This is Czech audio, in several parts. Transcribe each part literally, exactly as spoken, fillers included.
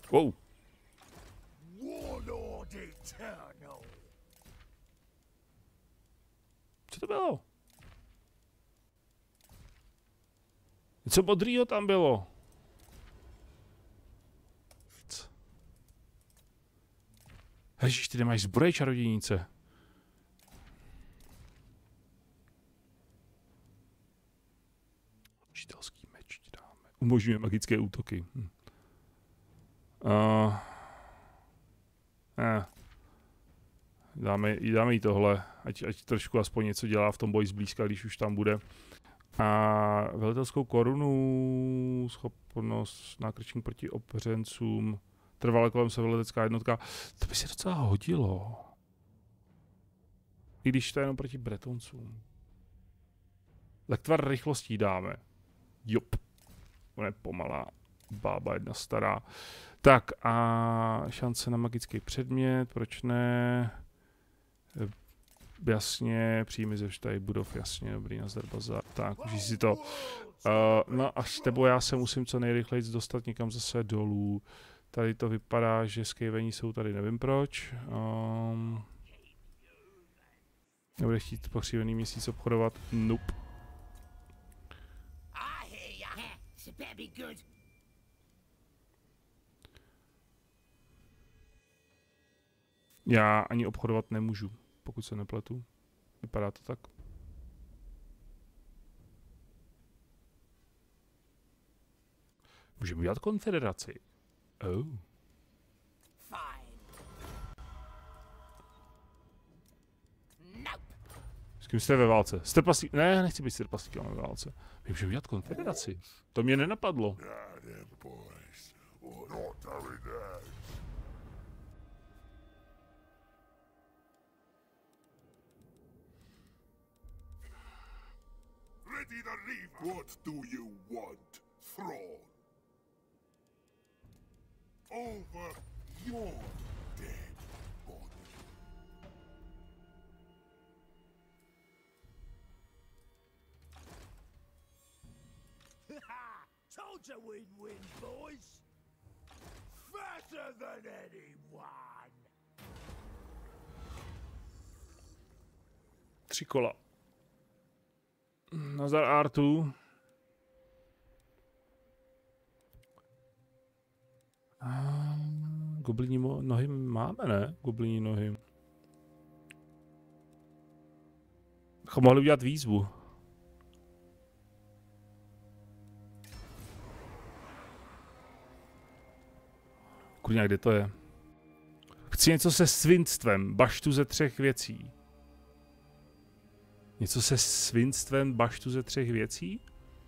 Wow. Co to bylo? Něco modrýho tam bylo. Ježiš, ty nemáš zbroj, čarodějnice. Učitelský meč ti dáme. Umožňuje magické útoky. Hm. Uh, eh. Dáme, dáme jí tohle, ať, ať trošku aspoň něco dělá v tom boji zblízka, když už tam bude. A velitelskou korunu, schopnost nákrčení proti obřencům, trvale kolem se velitelská jednotka. To by se docela hodilo. I když to je jenom proti Bretoncům. Lektvar rychlostí dáme. Jop. Ona je pomalá bába, jedna stará. Tak a šance na magický předmět, proč ne? Jasně, příjmy ze všech budov, jasně, dobrý, nazdar bazar. Tak, užij si to. Uh, no a s tebou já se musím co nejrychleji dostat někam zase dolů. Tady to vypadá, že skejvení jsou tady, nevím proč. Um, nebude chtít pokřívený měsíc obchodovat. Nope. Já ani obchodovat nemůžu, pokud se nepletu. Vypadá to tak. Můžeme udělat konfederaci. Oh. S kým jste ve válce? S trpaslík... Ne, nechci být s trpaslíkem ve válce. My můžeme udělat konfederaci. To mě nenapadlo. What do you want, throne? Over your dead body. Told you we'd win, boys. Faster than anyone. Tři kola. Nazdar Artu. Goblíní nohy máme, ne? Goblíní nohy. Bychom mohli udělat výzvu. Kurňa, kde to je? Chci něco se svinstvem, baštu ze třech věcí. Něco se svinstvem, baštu ze třech věcí?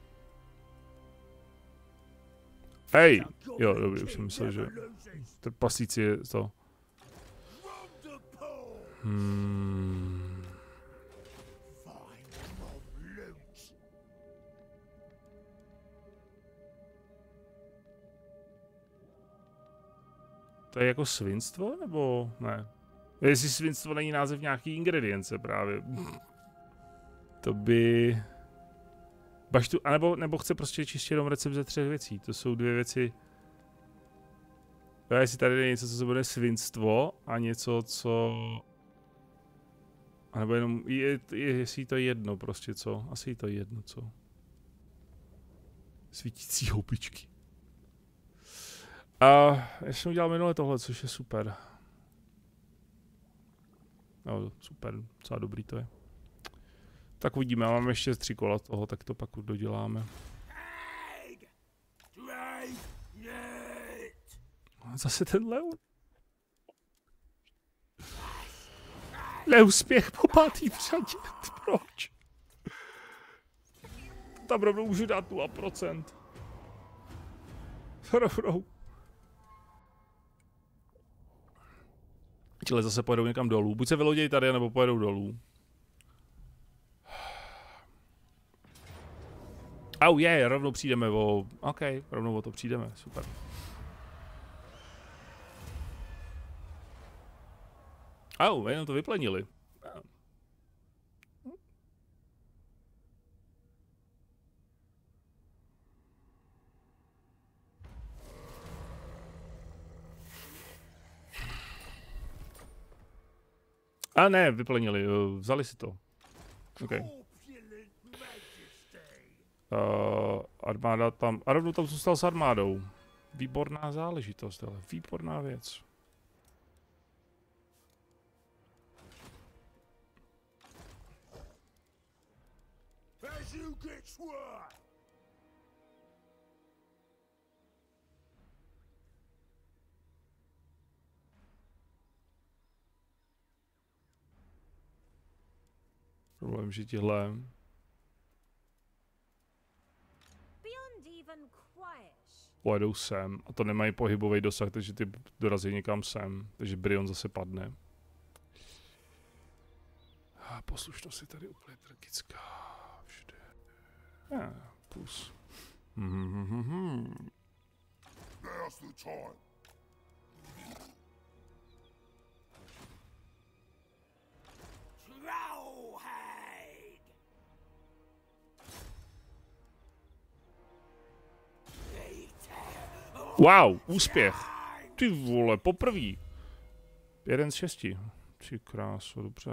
Hej! Jo, dobrý, už jsem myslel, že trpaslíci je to. Hmm. To je jako svinstvo, nebo ne? Jestli svinstvo není název nějaký ingredience právě. To by... Baštu, anebo, nebo chce prostě čistě jenom recept ze třech věcí. To jsou dvě věci. Já jestli tady je něco, co se bude svinstvo a něco, co... A nebo jenom, je, je, jestli to je jedno prostě, co? Asi to je jedno, co? Svítící houbičky. A já jsem udělal minule tohle, což je super. No, super, docela dobrý to je. Tak uvidíme, já mám ještě tři kola toho, tak to pak doděláme. Zase ten Leon. Neúspěch po pátý v řadě. Proč? Tam rovnou můžu dát nula procent. Rovnou. Čili zase pojedou někam dolů. Buď se vylodějí tady, nebo pojedou dolů. Au, je, yeah, rovnou přijdeme o... OK, rovnou o to přijdeme, super. Au, jenom to vyplenili. A ne, vyplenili, vzali si to. Okay. Uh, armáda tam, a rovnou tam zůstal s armádou. Výborná záležitost, ale výborná věc. Problém, že tihle pojedou sem a to nemají pohybový dosah, takže ty dorazí někam sem, takže Brion zase padne. A poslušnost je tady úplně tragická. Všude. Ja, plus. Mm-hmm. Now's the time. Wow, úspěch. Ty vole, poprvý. Jeden z šesti. Ty kráso, dobře.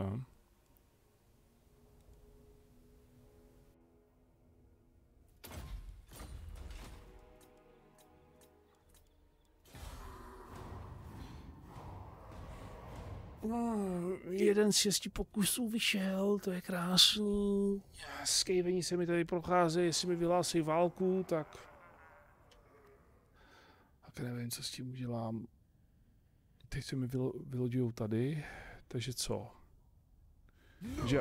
No, jeden z šesti pokusů vyšel, to je krásný. Skejvení se mi tady procházejí, jestli mi vyhlásí válku, tak... Tak nevím, co s tím udělám. Teď se mi vylo, vylodujou tady, takže co? Takže...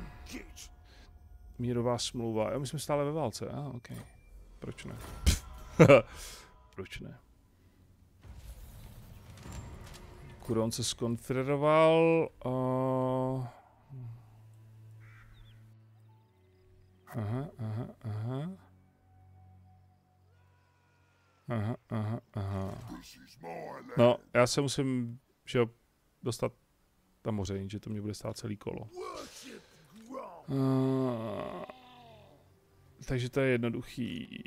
Mírová smlouva, jo, my jsme stále ve válce, a ah, ok. Proč ne? Proč ne? Kuron se skonfederoval. Uh... Aha, aha, aha. Aha, aha, aha. No, já se musím, že dostat na moře, že to mě bude stát celý kolo. Uh... Takže to je jednoduchý.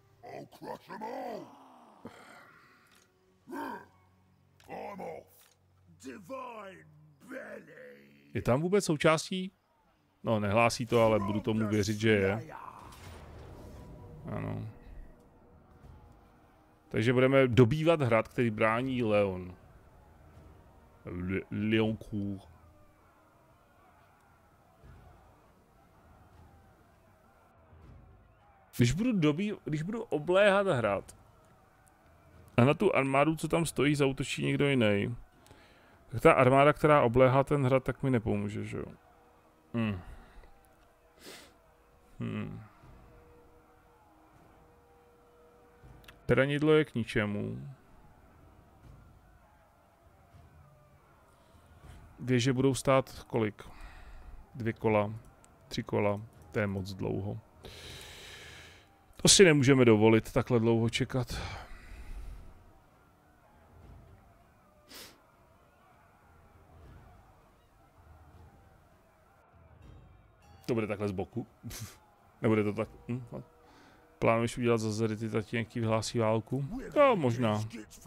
Je tam vůbec součástí? No, nehlásí to, ale budu tomu věřit, že je. Ano. Takže budeme dobývat hrad, který brání Leon. Le Leoncourt. Když budu dobý, když budu obléhat hrad a na tu armádu, co tam stojí, zaútočí někdo jiný, tak ta armáda, která obléhá ten hrad, tak mi nepomůže, že jo? Hmm. Hmm. Teranidlo je k ničemu. Věže budou stát kolik? Dvě kola, tři kola, to je moc dlouho. To si nemůžeme dovolit takhle dlouho čekat. To bude takhle z boku. Nebude to tak... Hm, plánuješ udělat za Zerity tatínek, vyhlásí válku? No, možná.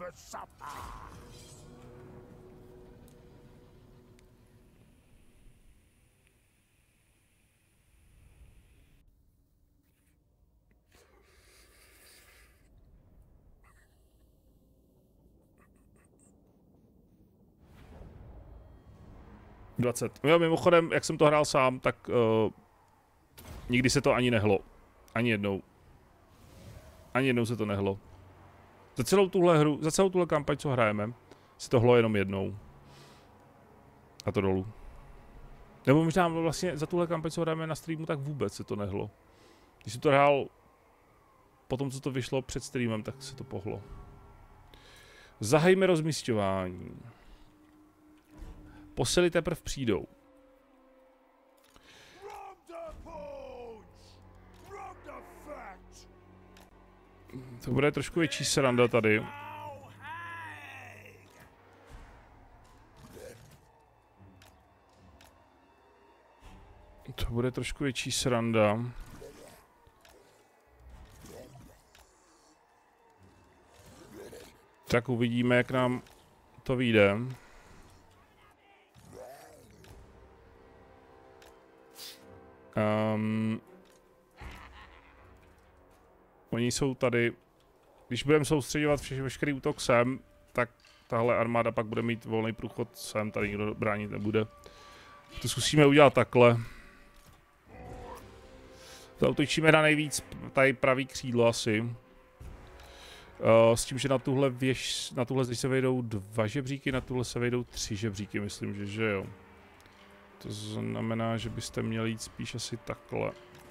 dvacet. Jo, mimochodem, jak jsem to hrál sám, tak uh, nikdy se to ani nehlo. Ani jednou. Ani jednou se to nehlo. Za celou tuhle hru, za celou tuhle kampaň, co hrajeme, se to hlo jenom jednou. A to dolů. Nebo možná vlastně za tuhle kampaň, co hrajeme na streamu, tak vůbec se to nehlo. Když jsem to hrál po tom, co to vyšlo před streamem, tak se to pohlo. Zahajme rozmisťování. Posily teprve přijdou. To bude trošku větší sranda tady. To bude trošku větší sranda. Tak uvidíme, jak nám to vyjde. Um, oni jsou tady, když budeme soustředovat vše, veškerý útok sem, tak tahle armáda pak bude mít volný průchod sem, tady nikdo bránit nebude. To zkusíme udělat takhle. Zautočíme na nejvíc tady pravý křídlo asi. Uh, s tím, že na tuhle věž, na tuhle zde se vejdou dva žebříky, na tuhle se vejdou tři žebříky, myslím, že, že jo. To znamená, že byste měli jít spíš asi takhle.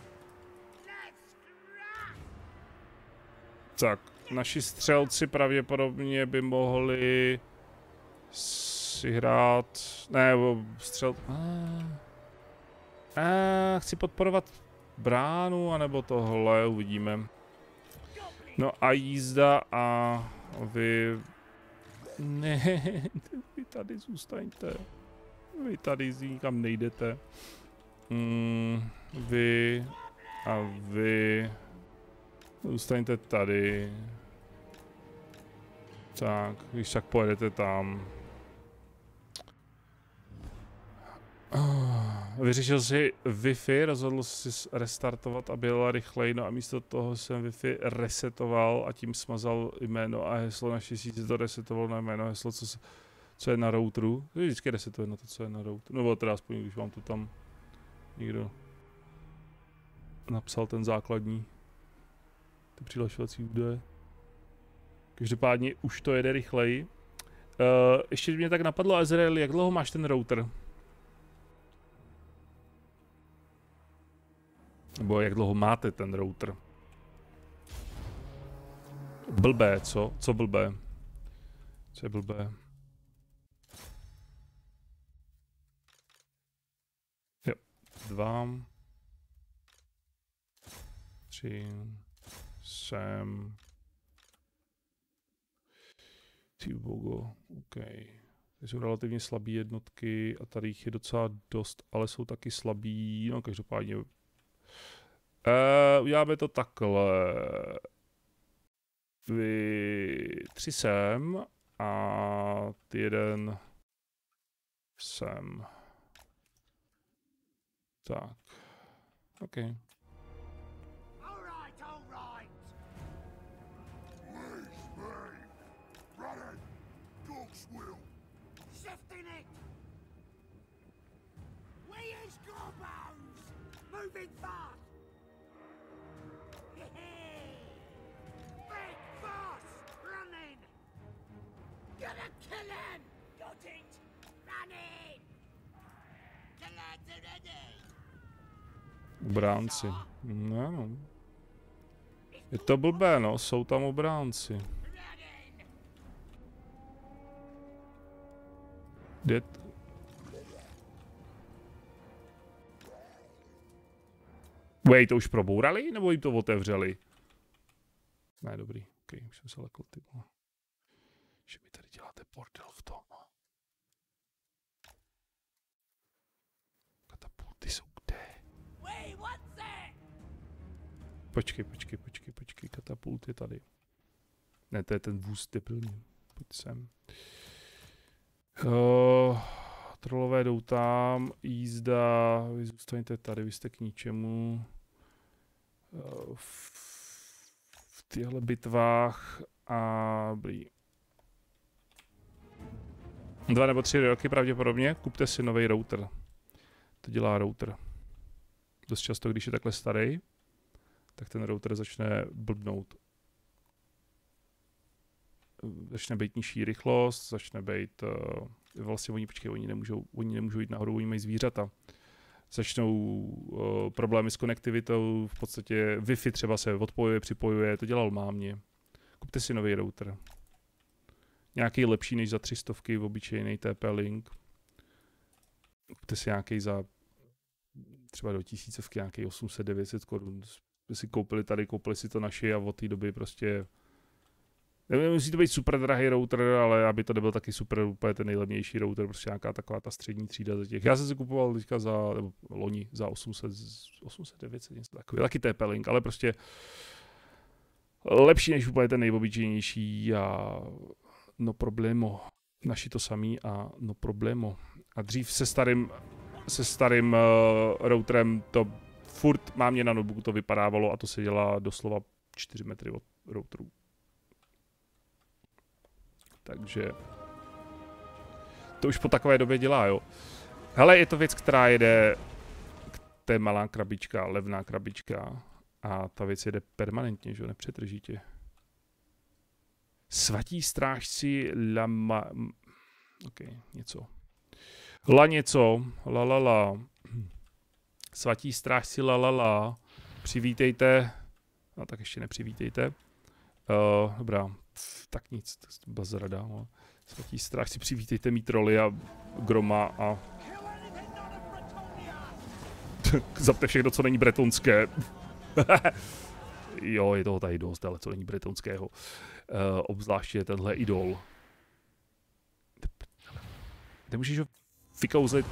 Tak, naši střelci pravděpodobně by mohli si hrát, ne, střel... Ah. Ah, chci podporovat bránu, anebo tohle, uvidíme. No a jízda a vy... Ne, vy tady zůstaňte. Vy tady nikam nejdete. Mm, vy a vy... Zůstaňte tady. Tak, když tak pojedete tam. Vyřešil si Wi-Fi, rozhodl si restartovat a byla rychleji, no a místo toho jsem Wi-Fi resetoval a tím smazal jméno a heslo. Naštěstí si to resetoval na jméno heslo, co, se, co je na routeru. Vždycky resetuje na to, co je na routeru. Nebo teda aspoň, když vám to tam někdo napsal ten základní. Ty přihlašovací údaje. Každopádně už to jede rychleji. Uh, ještě mě tak napadlo, Azrael, jak dlouho máš ten router? Nebo jak dlouho máte ten router? Blbé, co? Co blbé? Co je blbé? Jo. Dva. Tři. Sem. Ty bogo. OK. Tady jsou relativně slabé jednotky a tady jich je docela dost, ale jsou taky slabí. No každopádně. Uh, uděláme to takhle. Vy tři sem a ty jeden sem. Tak. OK. Moving fast! Big boss! Running! Gonna kill him! Got it! Running! Killer's ready! Obránci. No, no. Je to blbé, no, jsou tam obránci. Dead. Wait, to už probourali, nebo jim to otevřeli? Ne, dobrý. Ok, už jsem se lekl, ty vole. Že mi tady děláte bordel v tom. Katapulty jsou kde? Počkej, počkej, počkej, počkej, katapult je tady. Ne, to je ten vůz debilní. Pojď sem. Uh, trolové jdou tam, jízda, vy zůstaňte tady, vy jste k ničemu. Uh, v, v těchto bitvách a blí. Dva nebo tři roky pravděpodobně, kupte si nový router. To dělá router. Dost často, když je takhle starý, tak ten router začne blbnout. Začne být nižší rychlost, začne být, uh, vlastně oni, počkej, oni nemůžou, oni nemůžou jít nahoru, oni mají zvířata. Začnou uh, problémy s konektivitou, v podstatě Wi-Fi třeba se odpojuje, připojuje, to dělal mámě. Kupte si nový router. Nějaký lepší než za tři stovky, obyčejný T P-Link. Kupte si nějaký za třeba do tisícovky, nějaký osm set devět set korun. Si koupili tady, koupili si to naši a od té doby prostě... Nemusí to být super drahý router, ale aby to nebyl taky super úplně ten nejlevnější router, prostě nějaká taková ta střední třída za těch. Já jsem si kupoval teďka za, nebo loni za osm set, osm set devět set, něco takový, taky T P-Link, ale prostě lepší než úplně ten nejobyčejnější a no problémo. Naši to samý a no problémo. A dřív se starým, se starým uh, routerem to furt má mě na notebooku to vypadávalo a to se dělá doslova čtyři metry od routeru. Takže to už po takové době dělá, jo. Hele, je to věc, která jede, to je malá krabička, levná krabička a ta věc jede permanentně, že jo, nepřetržitě. Svatí strážci lama... Ok, něco. La něco, la la la. Svatí strážci la la la. Přivítejte. No tak ještě nepřivítejte. Uh, dobrá, Pff, tak nic, to je bazarada. No. Svatí strážci, přivítejte mý troly a Groma a... Zapte všechno, co není bretonské. Jo, je toho tady dost, ale co není bretonského. Uh, obzvláště tenhle idol. Nemůžeš ho vykouzlit.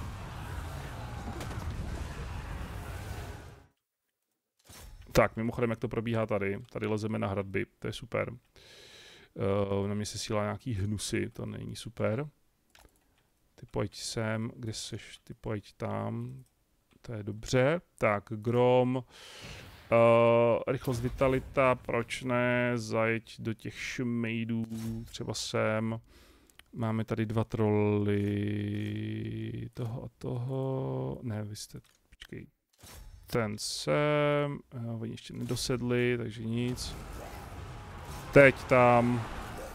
Tak, mimochodem, jak to probíhá tady. Tady lezeme na hradby, to je super. Uh, na mě se sílá nějaký hnusy, to není super. Ty pojď sem, kde seš, ty pojď tam. To je dobře. Tak, Grom. Uh, rychlost, vitalita, proč ne? Zajeď do těch šmejdů, třeba sem. Máme tady dva troly. Toho a toho. Ne, vy jste, počkej. Ten sem. Uh, oni ještě nedosedli, takže nic. Teď tam.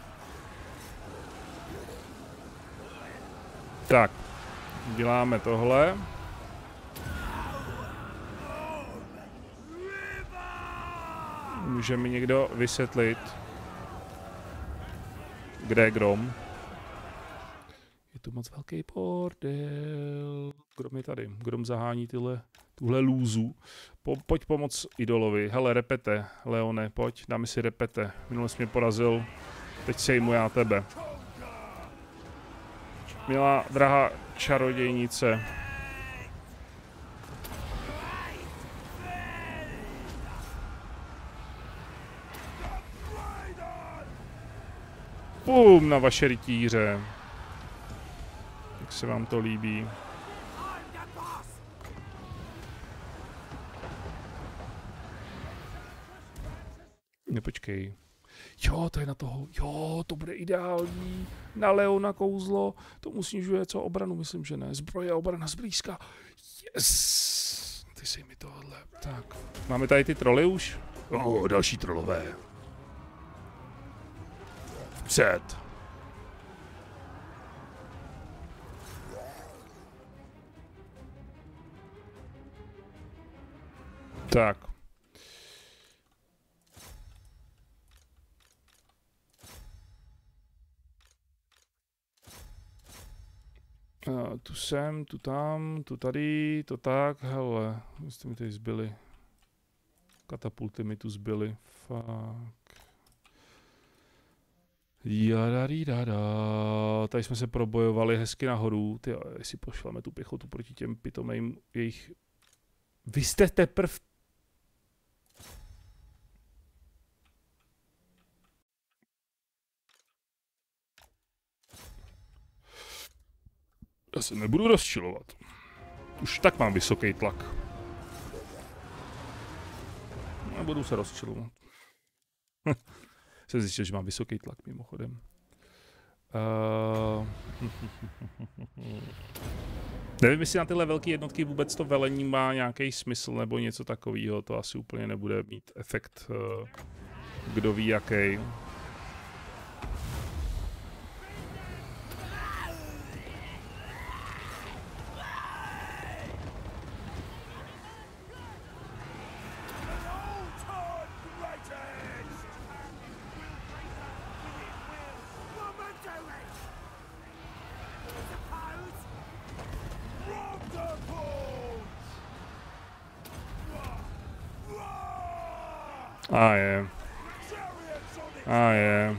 Tak, děláme tohle. Může mi někdo vysvětlit, kde je Grom? Je tu moc velký bordel. Grom je tady. Grom zahání tyhle, tuhle lůzu. Po, pojď pomoct idolovi. Hele, repete. Leone, pojď, dáme si repete. Minule jsi mě porazil, teď sejmu já tebe. Milá, drahá čarodějnice. Pum, na vaše rytíře. Jak se vám to líbí? Nepočkej. Jo, to je na toho. Jo, to bude ideální. Na Leona kouzlo. To snižuje co obranu, myslím, že ne. Zbroje, obrana zblízka. Yes! Ty si mi tohle. Tak. Máme tady ty troly už? Oh, další trolové. Vpřed. Tak. Uh, tu jsem, tu tam, tu tady, to tak, hele, jste mi tady zbyli. Katapulty mi tu zbyly, fuck. Jadaridada. Tady jsme se probojovali hezky nahoru. Ty, jestli pošleme tu pěchotu proti těm pitomým jejich... Vy jste teprv... Já se nebudu rozčilovat. Už tak mám vysoký tlak. Nebudu se rozčilovat. Jsem zjistil, že mám vysoký tlak mimochodem. Uh... Nevím, jestli na tyhle velké jednotky vůbec to velení má nějaký smysl nebo něco takového. To asi úplně nebude mít efekt, uh, kdo ví jaký. A je. A je.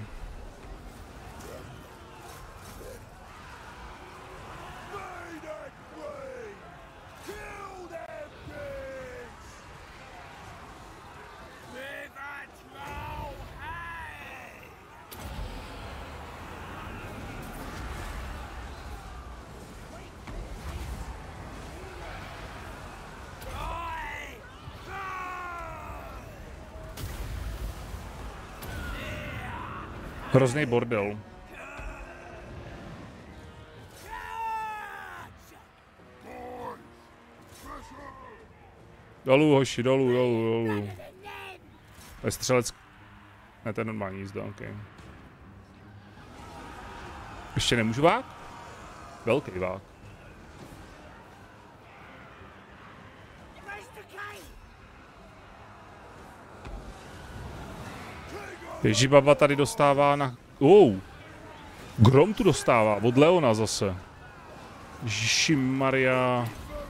Hrozný bordel. Dolů, hoši, dolů, dolů, dolů. To je střelec... Ne, to je normální jízda, ok. Ještě nemůžu vák? Velký vák. Ježibaba tady dostává na... Oh. Grom tu dostává, od Leona zase. Ježišimaria.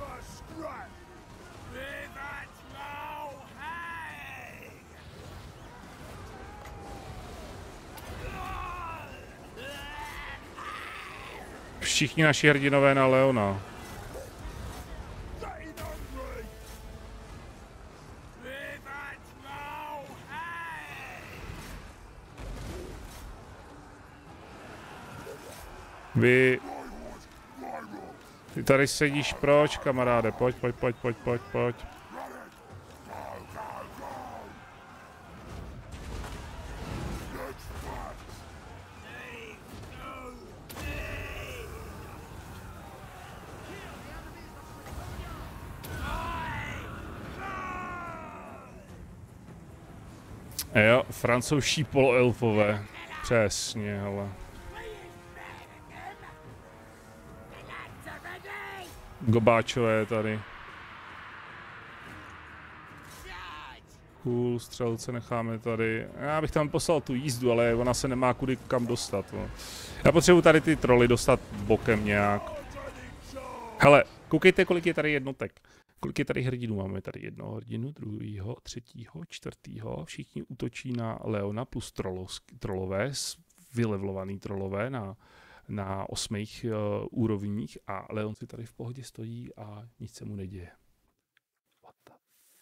Všichni naši hrdinové na Leona. Vy... Ty tady sedíš proč, kamaráde? Pojď, pojď, pojď, pojď, pojď, pojď. Jo, francouzští poloelfové. Přesně, hele. Gobáčové tady. Cool, střelce necháme tady. Já bych tam poslal tu jízdu, ale ona se nemá kudy kam dostat. No. Já potřebuji tady ty troly dostat bokem nějak. Hele, koukejte, kolik je tady jednotek. Kolik je tady hrdinů? Máme tady jednoho hrdinu, druhýho, třetího, čtvrtýho. Všichni útočí na Leona plus trolovsk, trolové, vylevlovaný trolové na, na osmých uh, úrovních a Leon si tady v pohodě stojí a nic se mu neděje. What the...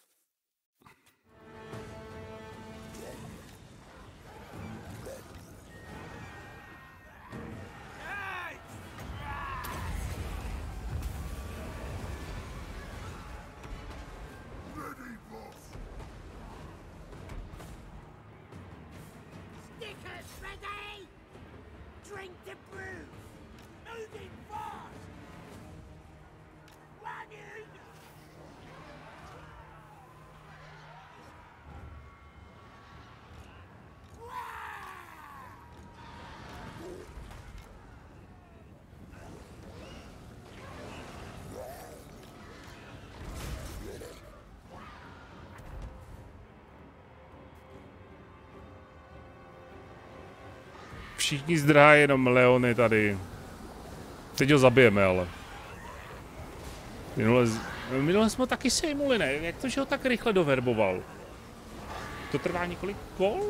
Všichni zdrhají, jenom Leony tady. Teď ho zabijeme, ale. Minule, minule jsme ho taky sejmuli, ne? Jak to, že ho tak rychle doverboval? To trvá několik kol?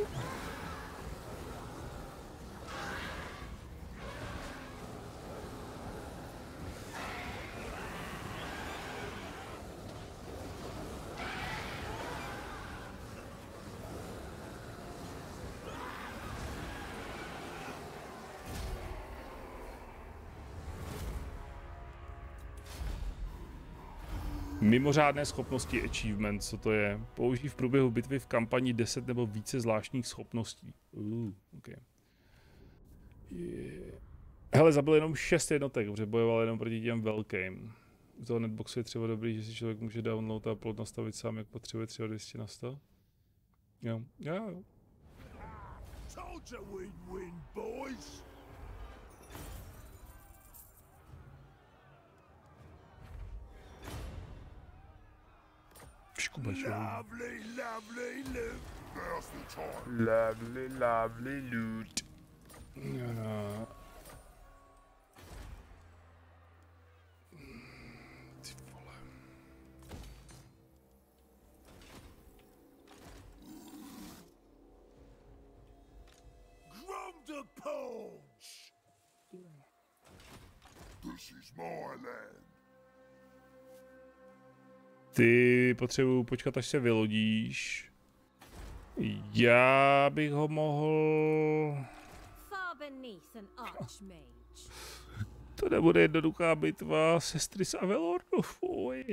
Mimořádné schopnosti achievement, co to je? Použij v průběhu bitvy v kampani deset nebo více zvláštních schopností. Uh, okay. Yeah. Hele, zabil jenom šest jednotek, protože bojoval jenom proti těm velkým. U toho netboxu je třeba dobrý, že si člověk může download a upload nastavit sám, jak potřebuje, třeba dvě stě na sto. Jo, jo, jo. Lovely, lovely loot. Now's the time. Lovely, lovely loot. No. Ty vole. Grundapulse. This is my land. Ty potřebuju počkat, až se vylodíš. Já bych ho mohl... To nebude jednoduchá bitva, sestry z Avelornu, fuj.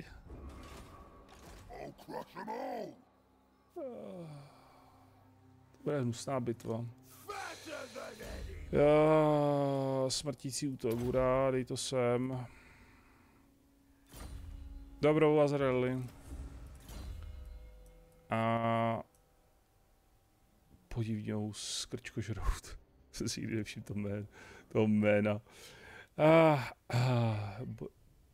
To bude hnusná bitva. Já, smrtící útok, hurá, dej to sem. Dobrou Azraeli. A podivnou skrčkožrout. Jsem si nikdy nevšiml toho jména. Toho jména. Ah, ah, bo...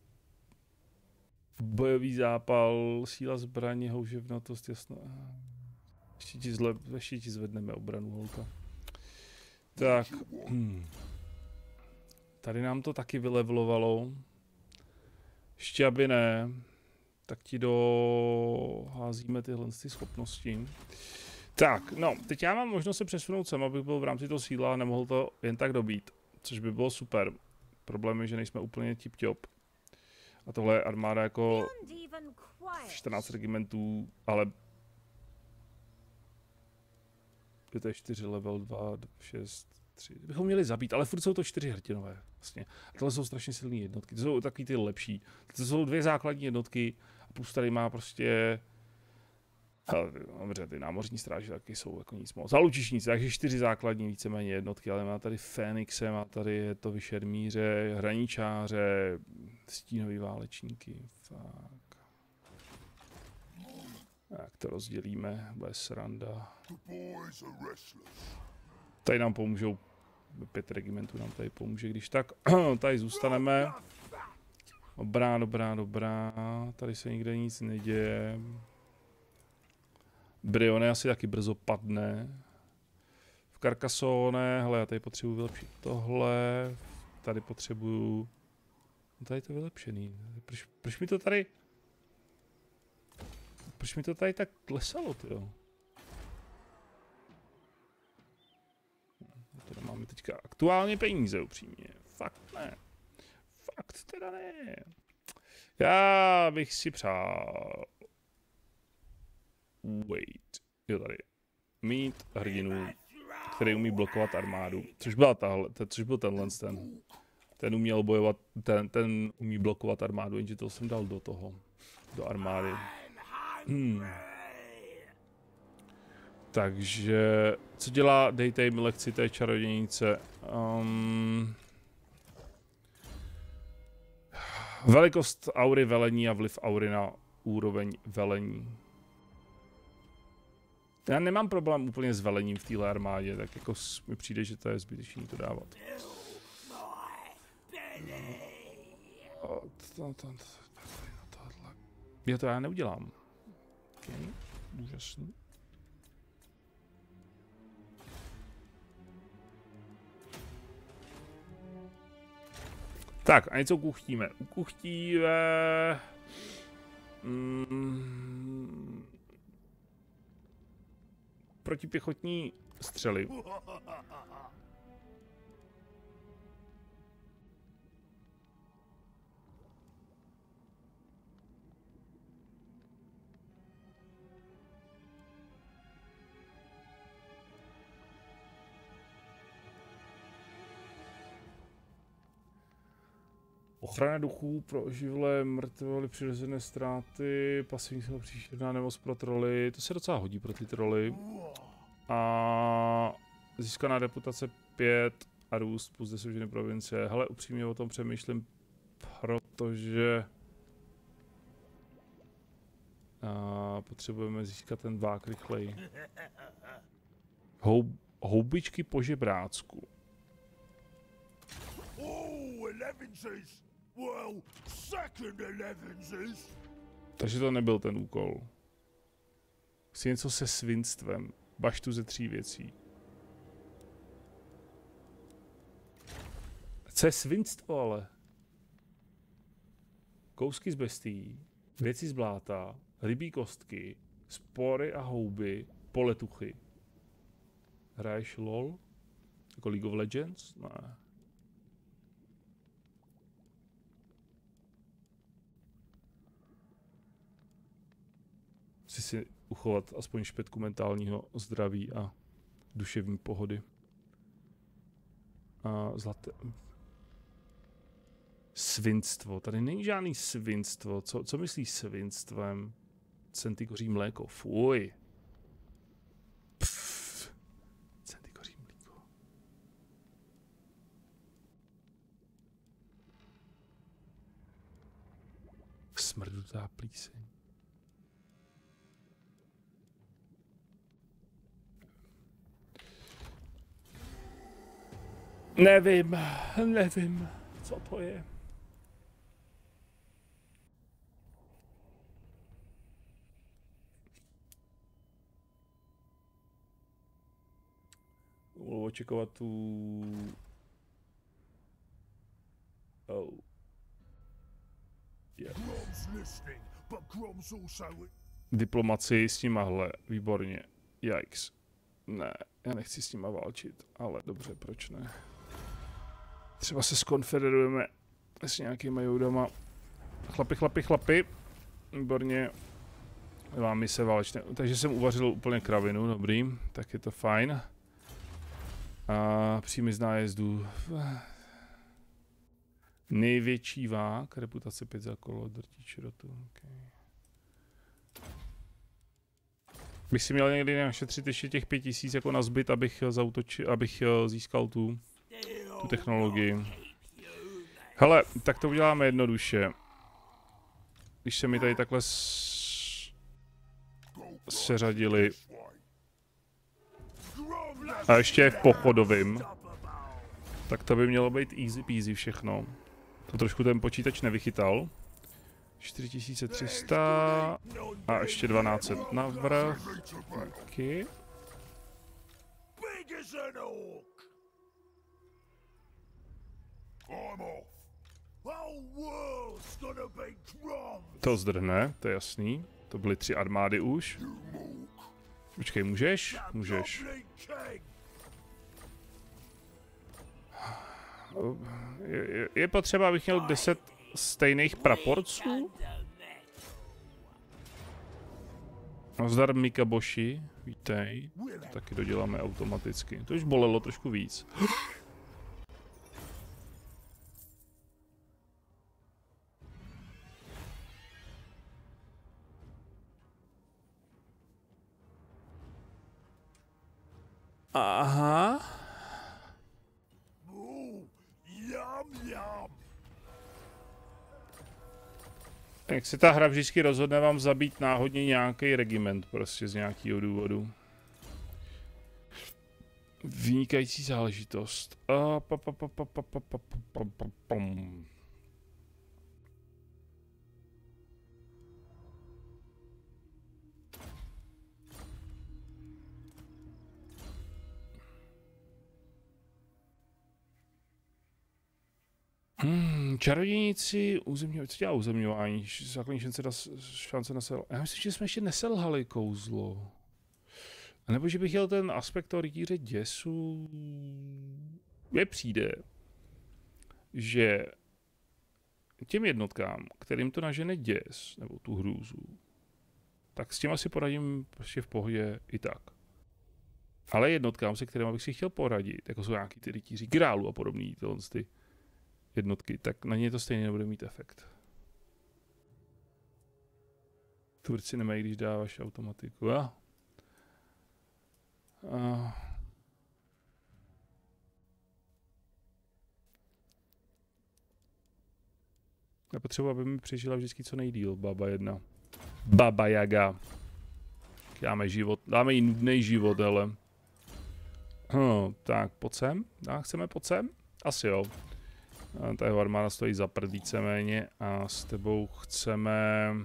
Bojový zápal, síla zbraně, houževnatost, jasno. Ještě ti, zle... Ještě ti zvedneme obranu, holka. Tak. Hmm. Tady nám to taky vylevlovalo. Ještě aby ne, tak ti doházíme tyhle ty schopnosti. Tak, no, teď já mám možnost se přesunout sem, abych byl v rámci toho sídla a nemohl to jen tak dobít, což by bylo super. Problém je, že nejsme úplně tip-top. A tohle je armáda jako čtrnáct regimentů, ale je to čtyři level dva, šest, tři. Bychom měli zabít, ale furt jsou to čtyři hrdinové. Vlastně. A tohle jsou strašně silné jednotky, to jsou takový ty lepší. To jsou dvě základní jednotky a plus tady má prostě... Dobře, ty námořní stráže taky jsou jako nic moc. A lučišníci, takže čtyři základní víceméně jednotky, ale má tady Fénixe, má tady je to vyšermíře, hraničáře, stínový válečníky. Tak. Jak to rozdělíme, bude sranda. Tady nám pomůžou, pět regimentů nám tady pomůže, když tak. Tady zůstaneme. Dobrá, dobrá, dobrá. Tady se nikde nic neděje. Brione asi taky brzo padne. V Carcassonne, hele, já tady potřebuji vylepšit tohle. Tady potřebuju... No tady je to vylepšený. Proč, proč mi to tady... Proč mi to tady tak klesalo, tyjo? Teda máme teďka aktuálně peníze, upřímně. Fakt ne. Fakt teda ne. Já bych si přál... Wait. Jo, tady. Mít hrdinu, který umí blokovat armádu. Což byla tahle, což byl tenhle ten. Ten uměl bojovat, ten, ten umí blokovat armádu, jenže to jsem dal do toho. Do armády. Hmm. Takže, co dělá, dejte mi lekci té čarodějnice. Um, velikost aury velení a vliv aury na úroveň velení. Já nemám problém úplně s velením v téhle armádě, tak jako mi přijde, že to je zbytečný to dávat. Já to já neudělám. Okay. Úžasný. Tak a něco kuchtíme. Ukuchtíme... Mm, protipěchotní střely. Ochrana duchů pro oživlé mrtvoly, přirozené ztráty, pasivní sila příšerná nemoc pro troly, to se docela hodí pro ty troly. A získaná reputace pět a růst plus deset ženy provincie. Hele, upřímně o tom přemýšlím, protože a potřebujeme získat ten vák rychleji. Houb, houbičky po žebrácku. Well, second elevenses. Takže to nebyl ten úkol. Chci něco se svinstvem. Baštu ze tří věcí. Co je svinstvo ale? Kousky z bestií, věci z bláta, rybí kostky, spory a houby, poletuchy. Hraješ LOL? Jako League of Legends? Ne. Chci si uchovat aspoň špetku mentálního zdraví a duševní pohody. A zlaté... Svinstvo. Tady není žádný svinstvo. Co, co myslíš svinstvem? Centykoří mléko. Fuj. Pff. Centykoří mléko. Krutá plíseň. Nevím, nevím, co to je. Mohu očekovat tu... Oh. Yeah. Diplomaci s nima, výborně. Yikes. Ne, já nechci s nima válčit, ale dobře, proč ne? Třeba se skonfederujeme s nějakýma joudama. Chlapi, chlapi, chlapi. Výborně. Vám se válečné. Takže jsem uvařil úplně kravinu, dobrý. Tak je to fajn. A příjmy z nájezdu. Největší vák, reputace pět za kolo, drtí črotu. Okay. Bych si měl někdy našetřit ještě těch pět tisíc jako na zbyt, abych, zautočil, abych získal tu, tu technologii. Hele, tak to uděláme jednoduše. Když se mi tady takhle s... seřadili. A ještě je v pochodovým. Tak to by mělo být easy peasy všechno. To trošku ten počítač nevychytal. čtyři tisíce tři sta a ještě dvanáct set navrch. Taky. To zdrhne, to je jasný. To byly tři armády už. Počkej, můžeš? Můžeš. Je, je potřeba, abych měl deset stejných praporců? Nazdar Mikaboshi, vítej. To taky doděláme automaticky. To už bolelo trošku víc. Aha. Jak se ta hra vždycky rozhodne vám zabít náhodně nějaký regiment prostě z nějakého důvodu. Vynikající záležitost. A pa, pa, pa, pa, pa, pa, pa, pa, pa, pam. Hmm, čarodějníci, územňování, co dělá územňování? Základní šance, šance na sel. Já myslím, že jsme ještě neselhali kouzlo. A nebo že bych jel ten aspekt toho rytíře děsu. Mně přijde, že těm jednotkám, kterým to nažene děs, nebo tu hrůzu, tak s těma si poradím prostě v pohodě i tak. Ale jednotkám, se kterými bych si chtěl poradit, jako jsou nějaký ty rytíři grálu a podobný, tyhle ty jednotky, tak na ně to stejně nebude mít efekt. Turci nemají, když dáváš automatiku. A? A... Já potřebuji, aby mi přežila vždycky co nejdýl, baba jedna. Baba Jaga. Dáme život, dáme jí nudný život, hele. Hm, tak, pojď sem. A chceme pojď sem? Asi jo. A ta jeho armáda stojí za prd víceméně a s tebou chceme...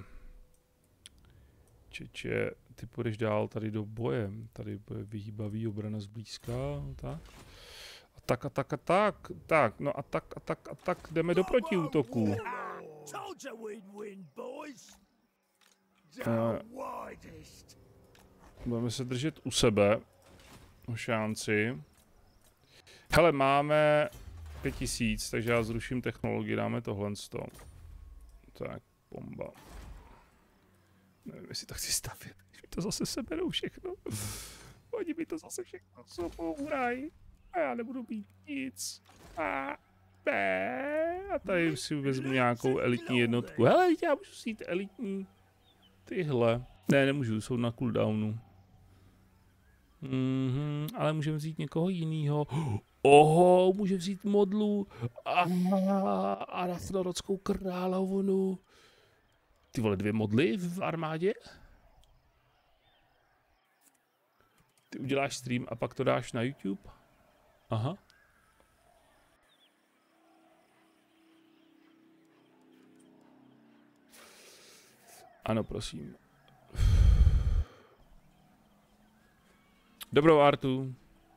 Čeče, ty půjdeš dál tady do boje. Tady bude vyhýbavý obrana zblízka, tak. A tak a tak a tak, tak, no a tak a tak a tak, jdeme do protiútoku. Uh, budeme se držet u sebe, o šánci. Hele, máme pět tisíc, takže já zruším technologii, dáme tohle z toho. Tak, bomba. Nevím, jestli to chci stavět, když mi to zase seberou všechno. Oni mi to zase všechno sobourají a já nebudu mít nic. A ne. A tady si vezmu nějakou elitní jednotku. Hele, já můžu si jít elitní. Tyhle. Ne, nemůžu, jsou na cooldownu. Mhm, ale můžeme vzít někoho jiného. Oho, můžeme vzít modlu a, a Rafnorodskou královnu. Ty vole, dvě modly v armádě? Ty uděláš stream a pak to dáš na YouTube? Aha. Ano, prosím. Dobrou, Artu.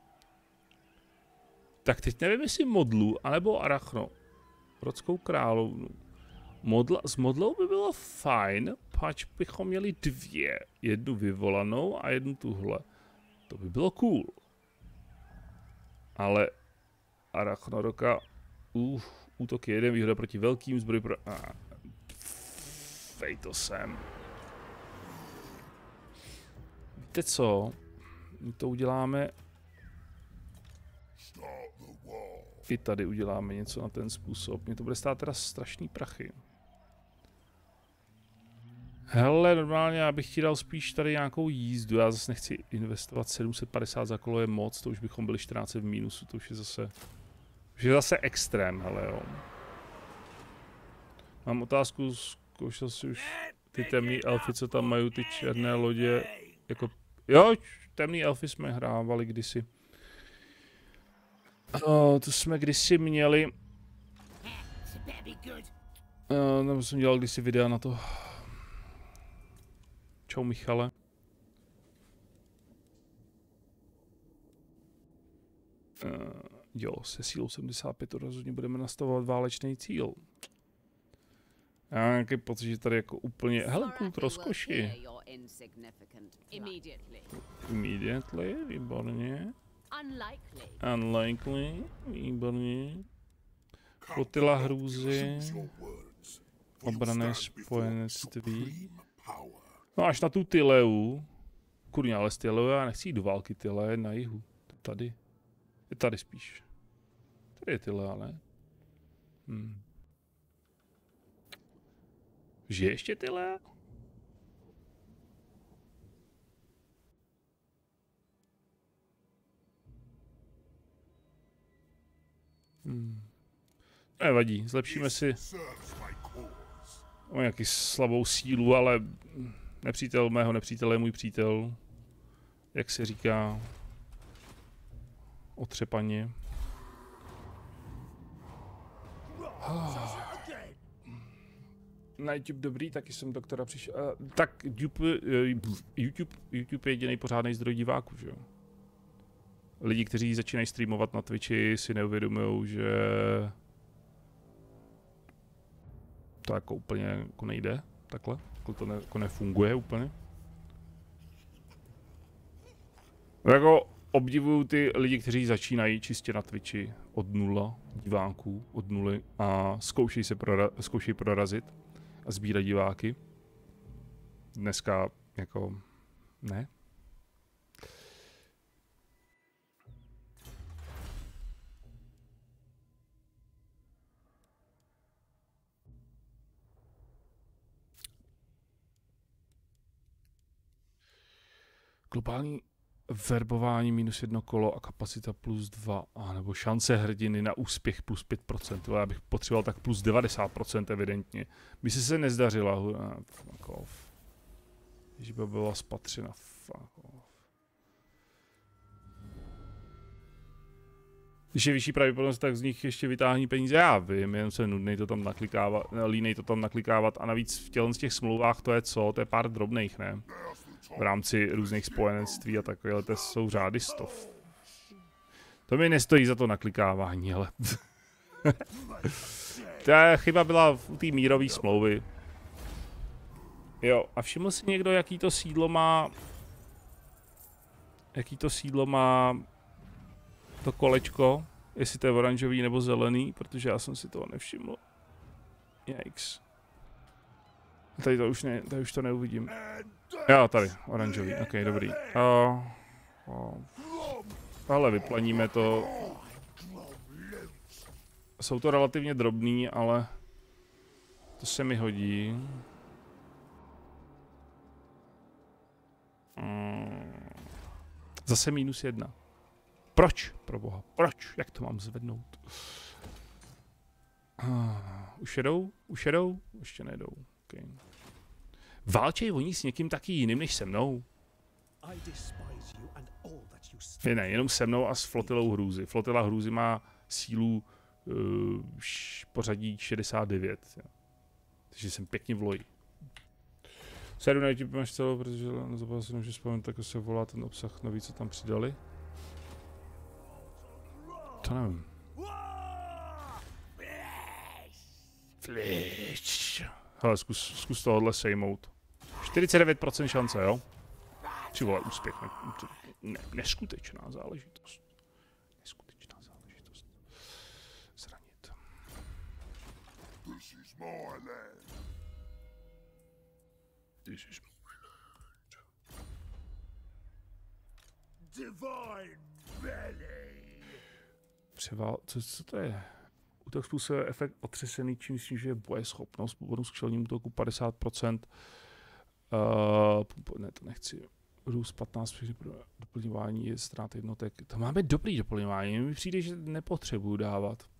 Tak teď nevím, jestli modlu, anebo arachno. Rodskou královnu. Modla, s modlou by bylo fajn, pač bychom měli dvě. Jednu vyvolanou a jednu tuhle. To by bylo cool. Ale arachnoroka, uh, útok je jeden, výhoda proti velkým, zbroj pro... Ah, fej to sem. Víte co? My to uděláme... I tady uděláme něco na ten způsob. Mě to bude stát teda strašný prachy. Hele, normálně já bych ti dal spíš tady nějakou jízdu. Já zase nechci investovat sedm set padesát za kolo, je moc, to už bychom byli čtrnáct set v mínusu, to už je zase... Už je zase extrém, hele jo. Mám otázku, zkoušel jsi už ty temný elfy, co tam mají ty černé lodě, jako... Jo, temný elfy jsme hrávali kdysi. Uh, to jsme kdysi měli... Uh, nebo jsem dělal kdysi videa na to. Čau Michale. Uh, jo, se sílou sedmdesát pět rozhodně budeme nastavovat válečný cíl. Já mám nějaký pocit, že tady jako úplně... Hele, kult rozkoši. Immediately, výborně. Unlikely, výborně. Flotila hrůzy. Obrané spojenectví. No až na tu Tyleu. Kurňa, ale z Tyleu já nechci jít do války, Tylea je na jihu. Tady. Je tady spíš. Tady je Tylea, ne? Hmm. Žije ještě Tylea? Hmm. Nevadí, zlepšíme si o nějaký slabou sílu, ale nepřítel mého nepřítele je můj přítel. Jak se říká otřepaně. Oh. Na YouTube dobrý, taky jsem doktora přišel. Uh, tak YouTube, uh, YouTube, YouTube je jediný pořádný zdroj diváků, že jo? Lidi, kteří začínají streamovat na Twitchi, si neuvědomují, že to jako úplně jako nejde, takhle, jako to ne, jako nefunguje úplně. Jako obdivuju ty lidi, kteří začínají čistě na Twitchi od nula diváků, od nuly a zkoušejí se prora zkoušejí prorazit a sbírat diváky. Dneska jako ne. Globální verbování minus jedno kolo a kapacita plus dva, a nebo šance hrdiny na úspěch plus pět procent. Já bych potřeboval tak plus devadesát procent evidentně. By se se nezdařila. Fuck off. Když by byla spatřena. Fuck off. Když je vyšší pravděpodobnost, tak z nich ještě vytáhní peníze. Já vím, jen se nudnej to tam naklikávat, línej to tam naklikávat a navíc v tělen z těch smlouvách to je co? To je pár drobných, ne? V rámci různých spojenectví a takové, to jsou řády stov. To mi nestojí za to naklikávání, ale... Ta chyba byla u té mírové smlouvy. Jo, a všiml si někdo, jaký to sídlo má... Jaký to sídlo má... To kolečko, jestli to je oranžový nebo zelený, protože já jsem si toho nevšiml. Yikes. Tady to už, ne, tady už to neuvidím. Jo, tady, oranžový, ok, dobrý. Uh, uh. Ale vyplaníme to. Jsou to relativně drobný, ale to se mi hodí. Mm. Zase minus jedna. Proč, proboha, proč? Jak to mám zvednout? Uh, už jedou? Už jedou? Ještě nejdou. Okay. Válčej oni s někým taky jiným než se mnou? Je ne, jenom se mnou a s flotilou hrůzy. Flotila hrůzy má sílu uh, pořadí šedesát devět. Jo. Takže jsem pěkně v loji. Séru na YouTube máš celou, protože nezapomněl jsem, že vzpomínám, tak se volá ten obsah nový, co tam přidali. To nevím. Flič. Hele, zkus, zkus tohohle sejmout. čtyřicet devět procent šance, jo? Tři vole, úspěch. Ne, ne, neskutečná záležitost. Neskutečná záležitost. Zranit. This is my land. This is my land. Divine belly. Převál, co, co to je? Útok způsobuje efekt otřesený, čím snižuje bojeschopnost. Bonus k šelním útoku padesát procent. Uh, ne, to nechci. Růst patnáct při doplňování je ztrát jednotek. To máme dobrý doplňování. Mi přijde, že nepotřebuju dávat.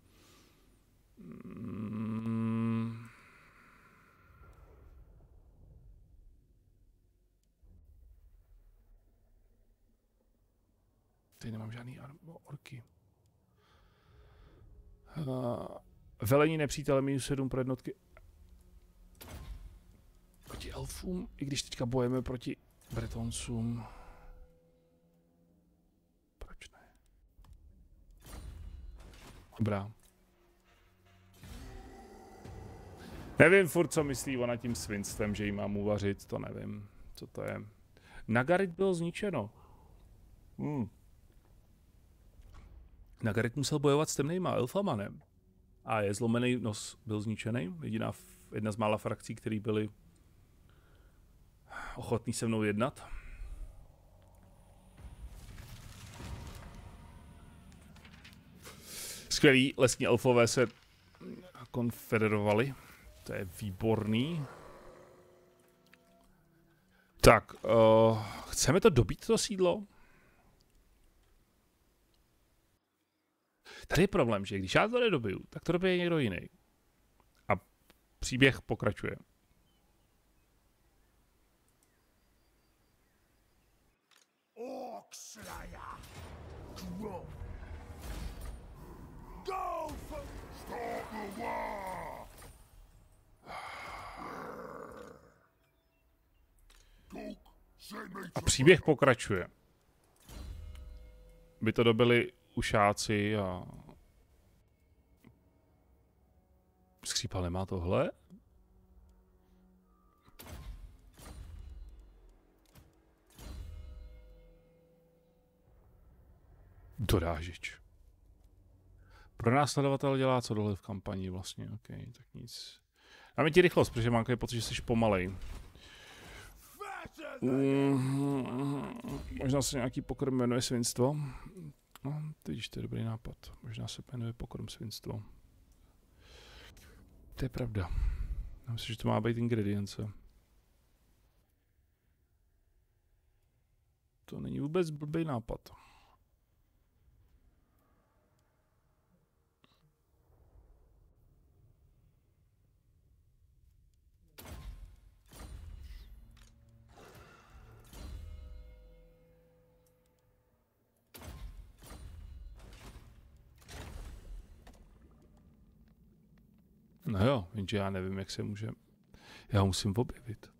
Mm. Tady nemám žádný orky. Uh, velení nepřítele minus sedm pro jednotky. Proti elfům, i když teďka bojeme proti Bretoncům. Proč ne? Dobrá. Nevím furt, co myslí ona tím svinstvem, že jí mám uvařit, to nevím, co to je. Nagarit bylo zničeno. Hmm. Nagarit musel bojovat s temnejma elfama, ne? A je zlomený nos, byl zničený. Jediná, jedna z mála frakcí, které byly ochotný se mnou jednat. Skvělý, lesní elfové se konfederovali. To je výborný. Tak, uh, chceme to dobít, to sídlo? Tady je problém, že když já to nedobiju, tak to dobije někdo jiný. A příběh pokračuje. Orkslayer. Grow. Go for start the war. Cook, send me A to příběh pokračuje. By to dobili ušáci a... Skřípal nemá tohle? Dorážič. Pro následovatel dělá co dole v kampani vlastně, ok, tak nic. Dáme ti rychlost, protože mám pocit, že jsi pomalej. Mm-hmm. Možná se nějaký pokrm jmenuje svinstvo. No, teď to je dobrý nápad. Možná se jmenuje pokrm svinstvo. To je pravda. Já myslím, že to má být ingredience. To není vůbec blbý nápad. No jo, jenže já nevím, jak se může... Já ho musím objevit.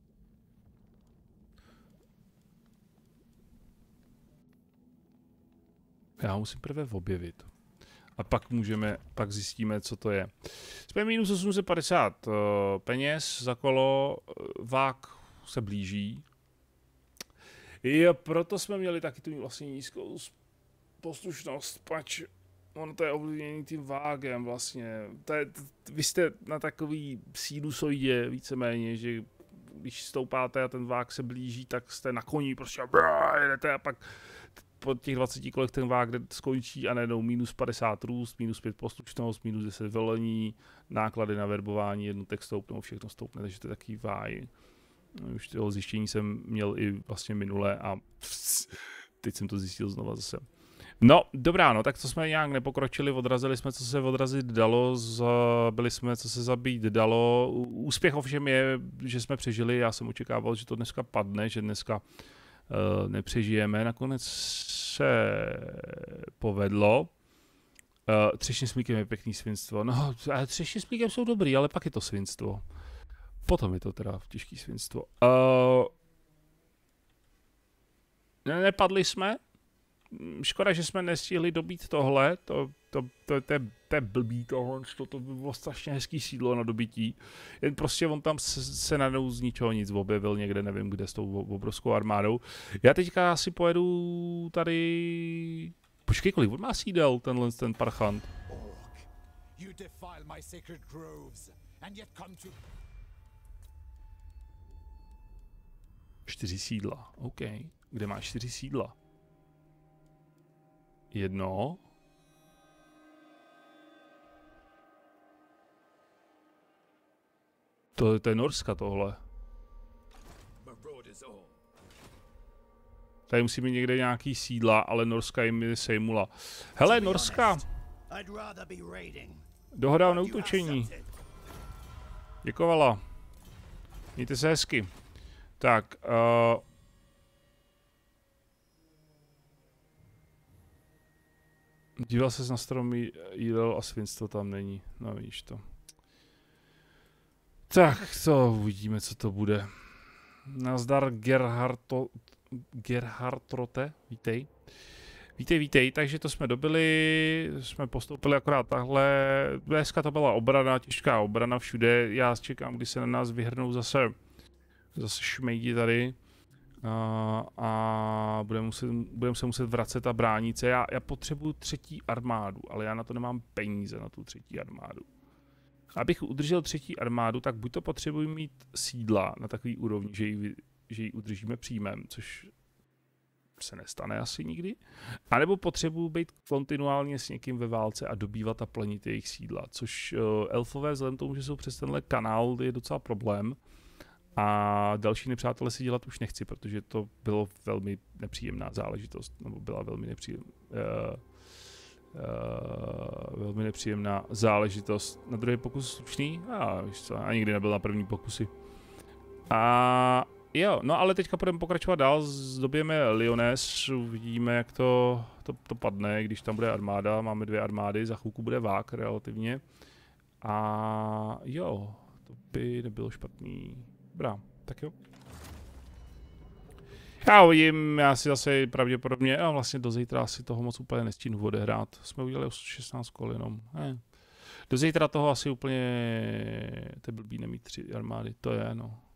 Já ho musím prvé objevit. A pak můžeme, pak zjistíme, co to je. Jsme minus osm set padesát uh, peněz za kolo, vák se blíží. Jo, proto jsme měli taky tu vlastně nízkou poslušnost, pač ono to je ovlivněný tím vágem vlastně. To je, vy jste na takový sinusoidě víceméně, že když stoupáte a ten vág se blíží, tak jste na koni prostě brá, jedete a pak po těch dvaceti kolech ten vág skončí a najednou minus padesát růst, minus pět poslušnost, minus deset velení, náklady na verbování jednotek stoupnou, všechno stoupne, takže to je takový váj. Už toho zjištění jsem měl i vlastně minule a teď jsem to zjistil znova zase. No, dobrá, no, tak to jsme nějak nepokročili, odrazili jsme, co se odrazit dalo, zabili jsme, co se zabít dalo. Úspěch ovšem je, že jsme přežili, já jsem očekával, že to dneska padne, že dneska uh, nepřežijeme. Nakonec se povedlo. Uh, třešně s mlíkem je pěkný svinstvo. No, ale třešně s mlíkem jsou dobrý, ale pak je to svinstvo. Potom je to teda těžký svinstvo. Uh, ne, nepadli jsme. Škoda, že jsme nestihli dobít tohle, to, to, to, to, je, to je blbý tohle, to, to by bylo strašně hezký sídlo na dobití. Jen prostě on tam se, se najednou z ničeho nic objevil někde, nevím kde, s tou obrovskou armádou. Já teďka asi pojedu tady... Počkej, kolik on má sídel, tenhle ten parchant? Čtyři sídla, OK. Kde má čtyři sídla? Jedno. To, to je Norska tohle. Tady musí být někde nějaký sídla, ale Norska jim je sejmula. Hele, Norska! Dohoda o neútočení. Děkovala. Mějte se hezky. Tak, uh, díval ses na stromy, jídel a svinstvo tam není. No vidíš to. Tak, co uvidíme, co to bude. Nazdar Gerharto, Gerhartrote, vítej. Vítej, vítej, takže to jsme dobili, jsme postoupili akorát tahle. Dneska to byla obrana, těžká obrana všude. Já čekám, kdy se na nás vyhrnou zase, zase šmejdi tady. A, a budeme, muset, budeme se muset vracet a bránit se. Já, já potřebuju třetí armádu, ale já na to nemám peníze, na tu třetí armádu. Abych udržel třetí armádu, tak buď to potřebuji mít sídla na takový úrovni, že ji, že ji udržíme příjmem, což se nestane asi nikdy. A nebo potřebuji být kontinuálně s někým ve válce a dobývat a plenit jejich sídla, což uh, elfové vzhledem tomu, že jsou přes tenhle kanál, je docela problém. A další nepřátelé si dělat už nechci, protože to bylo velmi nepříjemná záležitost, nebo byla velmi nepříjemná, uh, uh, velmi nepříjemná záležitost. Na druhý pokus slušný? A víš co, a nikdy nebyl na první pokusy. A jo, no ale teďka budeme pokračovat dál, zdobijeme Lyoness, uvidíme, jak to, to, to padne, když tam bude armáda, máme dvě armády, za chvilku bude vák relativně. A jo, to by nebylo špatný. Dobrá, tak jo. Já uvidím, já si zase pravděpodobně, a vlastně do zítra asi toho moc úplně nestihnu odehrát. Jsme udělali šestnáct kol jenom. Eh. Do zítra toho asi úplně, to je blbý nemít tři armády, to je no.